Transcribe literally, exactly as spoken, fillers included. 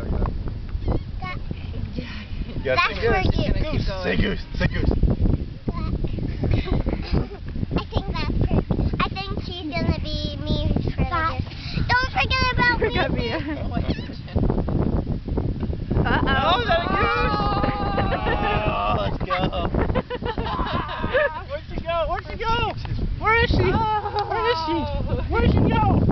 Yeah, That's say for goose. you. Goose. Say goose. Say goose. I think that's for. I think she's gonna be me for that. Don't forget about me. Forgot me. Uh oh. Oh, is that a goose? Oh, let's go. Where'd she go? Where'd she go? Where is she? Where is she? Where'd she go?